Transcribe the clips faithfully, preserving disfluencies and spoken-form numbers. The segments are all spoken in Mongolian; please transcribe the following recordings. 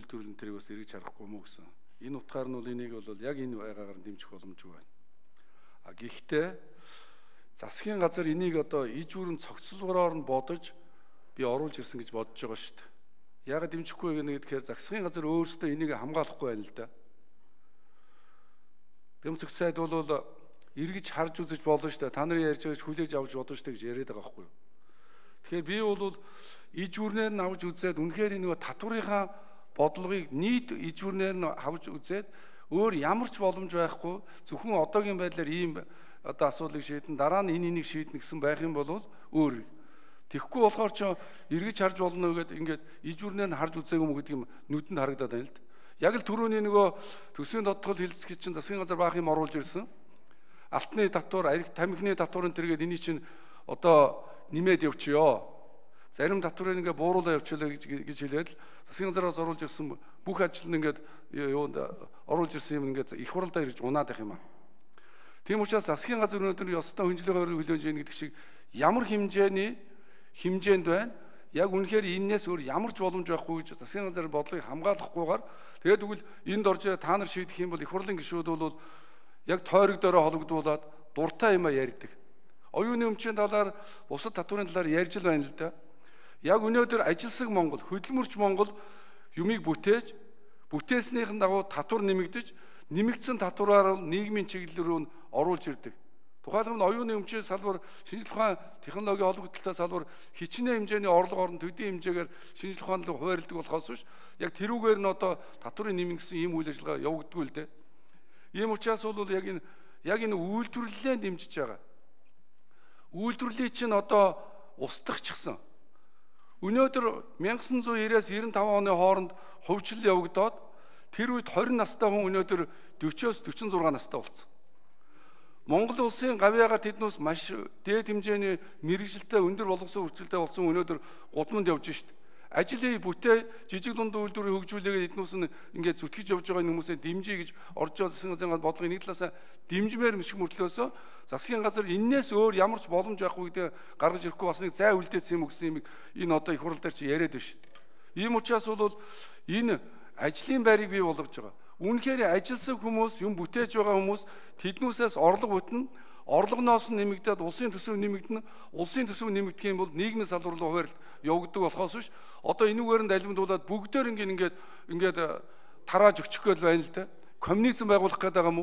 үйлдвэрлэн тэрийг бас эргэж харахгүй мó гэсэн. Энэ утгаар нь бол энийг бол яг энэ байгаагаар дэмжих боломжгүй байна. А гэхдээ засгийн газар энийг одоо иж бүрэн цогцлогоор нь бодож би оруулж ирсэн гэж бодож байгаа шүү дээ. Яагаад дэмжихгүй гэнэ гэхээр засгийн газар өөрсдөө энийг хамгаалахгүй байна л да. Бямцэг сайд бол эргэж харж үзэж болно шүү дээ. Та нарын ярьж байгаач хүлээж авч бодно шүү дээ гэж яриад байгаа байхгүй юу. Тэгэхээр би бол иж бүрнээр нь авч үзээд үнэхээр энэ татварынхаа бодлогыг нийт иж бүрнээр нь авч үзээд өөр ямар ч боломж байхгүй зөвхөн одоогийн байдлаар ийм одоо асуудлыг шийдэн дараа нь энэ энийг шийднэ гэсэн байх юм бол өөр. Тэгэхгүй болохоор ч эргэж харж болно гэдэг ингээд иж бүрнээр нь харж үзээгүй юм гэдэг юм нүдэнд харагдаад байна л да. Яг л түрүүний нөгөө төсвийн тодтгол хэлцгий чинь засгийн газар баах юм оруулж ирсэн. Алтны татвар, тамхины татварын тэргээд энийг чинь одоо нэмээд явчихё. Зарим татварыг ингээ бууруулаа явуулаа гэж гэж хэлээд засгийн газараас оруулж ирсэн бүх ажил нь ингээд юунд оруулж ирсэн юм ингээд их хурлдаа ирж унаад байх юм аа. Тийм учраас засгийн газар өнөөдөр ёстой хөндлөгөөр хүлээж ийн гэдэг шиг ямар хэмжээний хэмжээнд байна? Яг үнэхээр энээс өөр ямар ч боломж байхгүй гэж засгийн газар бодлогыг хамгаалахгүйгээр тэгээд тэгвэл энд орж та нар шийдэх юм бол их хурлын гишүүд бол яг тойрог дөрөө хологдуулаад дуртай юм а ярьдаг. Оюуны өмчийн талаар бусад татварын талаар ярьж л байна л да. Яг өнөөдөр ажилсаг Монгол, хөдөлмөрч Монгол юмыг бүтээж, бүтээснийхэн дагуу татвар нэмэгдэж, нэмэгдсэн татвараар нийгмийн чиглэл рүү оруулж ирдэг. Тухайлбал оюуны өмчийн салбар, шинжлэх ухаан технологийн холбогдлолтой салбар хичнээн хэмжээний орлого орон төдийн хэмжээгээр шинжлэх ухаан руу хуваарлдаг болохоос биш яг тэрүүгээр нь одоо татврын нэмэн гэсэн ийм үйл ажиллагаа явагддгүй л дээ. Ийм учраас бол яг энэ яг энэ үйлдвэрлэлээ дэмжиж байгаа. Үйлдвэрлэлийг чинь одоо устгахчихсан. Өнөөдөр 천ix девяностоос девяносто пять оны хооронд хувьчлал явагдаад тэр үед двадцать настай хүн өнөөдөр forty-оос forty-six настай болсон. Монгол улсын гавьяагаар тэднээс маш дээд хэмжээний мэрэгжилтэй өндөр боловсон хүрээлэлтэй болсон өнөөдөр гудамд явж шít. Ажлыг бүтээ жижиг дунд үйлдвэрийг хөгжүүлээгээд эднээс нь ингээд зүтгэж явж байгаа хүмүүсээ дэмжиж гэж орж байгаа засгийн бодлогын нэг талаасаа дэмжмээр юм шиг мөртлөөсөө засгийн газар эннээс өөр ямар ч боломж байхгүй гэдэг гаргаж ирэхгүй бас нэг зай үлдээсэн юм гэсэн юм энэ одоо их хурал дээр чи яриад байна шүү дээ. Ийм учраас бол энэ ажлын байрыг бий болгож байгаа. Үнэхээр ажилсаг хүмүүс, юм бүтээж байгаа хүмүүс тэднүүсээс орлого бүтнэ. Орлогоноос нь нэмэгдээд улсын төсөв нэмэгдэнэ. Улсын төсөв нэмэгдэх юм бол нийгмийн салбар руу хуваарлт явагддаг болохоос биш. Одоо энүүгээр нь алимдуулаад бүгдээр ингээд ингээд тарааж өчөх гээл байна л да. Коммунизм байгуулах гэдэг юм уу?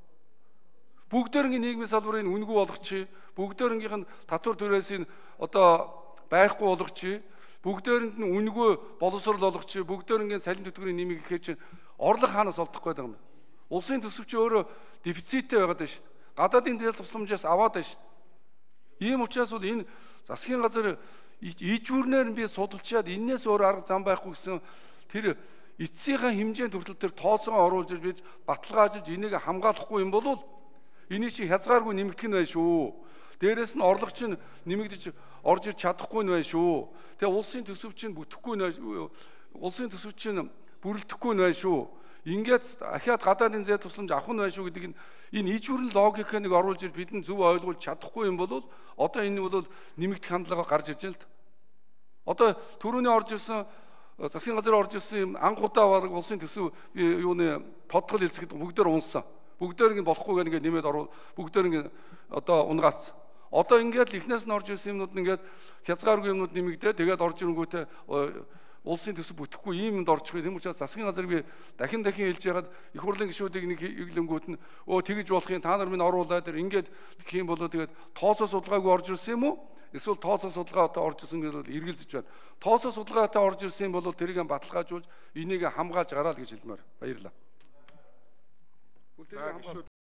Бүгдээр ингээд нийгмийн салбарыг үнэгүй болгочих. Бүгдээрнгийнх нь татвар төрөөсийг одоо байхгүй болгочих. Бүгдээрэнд нь үнэгүй боловсрол болгочих. Бүгдээрнгийн салин төтгөрийн нэмийг гэхээр чинь орлого хаанаас олдох гээд байгаа юм бэ? Улсын төсөв чи өөрөө дефициттэй байгаад байна шүү дээ. Гадаадын дээл тусламжаас аваад байна шүү дээ. Ийм учраас бол энэ засгийн газар иж бүрнээр нь би судалчаад энээс өөр арга зам байхгүй гэсэн тэр эцсийнхээ хэмжээнд хүртэл тэр тооцоогоо оруулж ирж бид баталгаажиж энийг хамгаалахгүй юм бол энийг чи хязгааргүй нэмэгдэх нь байна шүү. Дээрээс нь орлого чинь нэмэгдэж орж ирж чадахгүй нь байна шүү. Тэгээ улсын төсөв чинь бүтэхгүй нь улсын төсөв чинь бүрэлдэхгүй нь байна шүү. Ингээд ахиад гадаадын зээл тусламж авах нь байна шүү гэдэг энэ иж бүрэн логикийг нэг оруулж ир бид нь зөв ойлгуулж чадахгүй юм бол одоо энэ бол нэмэгдэх хандлага гарч ирж байна л да. Одоо түрүүний орж ирсэн засгийн газар орж ирсэн анхудаа бараг улсын төсөв юуны тодтгол хэлцэхэд бүгдээр унсан. Бүгдээр ингэ болохгүй гэдэг нэмээд орвол бүгдээр ингэ одоо унгаацсан. Одоо ингээд л эхнээс нь орж ирсэн юмнууд ингээд хязгааргүй юмнууд нэмэгдээ тэгээд орж ирэнгүүтээ улсын төсөв бүтэхгүй ийм юмд орчих юм. Учраас засгийн газар би дахин дахин хэлж ягаад их хурлын гишүүдийг нэг иглэнгүүт нь өө тэгж болох юм та нар минь оруулаад тэр ингээд гэх юм болоо тэгээд тооцоо судалгаагүй орж ирсэн юм уу? Эсвэл тооцоо судалгаатай орж ирсэн гэж эргэлзэж байна. Тооцоо судалгаатай орж ирсэн юм бол тэрийг баталгаажуулж энийг хамгаалж гараа л гэж хэлмээр. Баярлалаа.